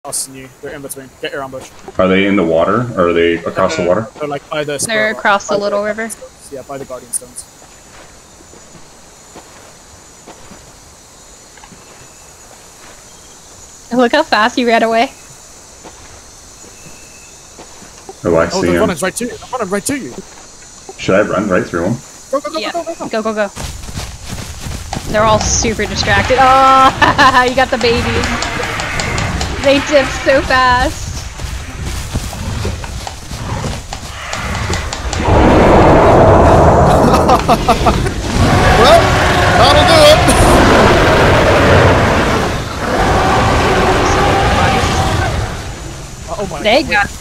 Us and you. They're in between. Get your ambush. Are they in the water, or are they across the water? They're like by the. They're across the little river. Yeah, by the Guardian Stones. Look how fast you ran away. Oh, I see they're him. running right to you. They're running right to you. Should I run right through him? Go, go, go, Yeah. go, go, go, Go, go, go. They're all super distracted. Oh, you got the babies. They dip so fast. Well, that'll do it. Oh my They got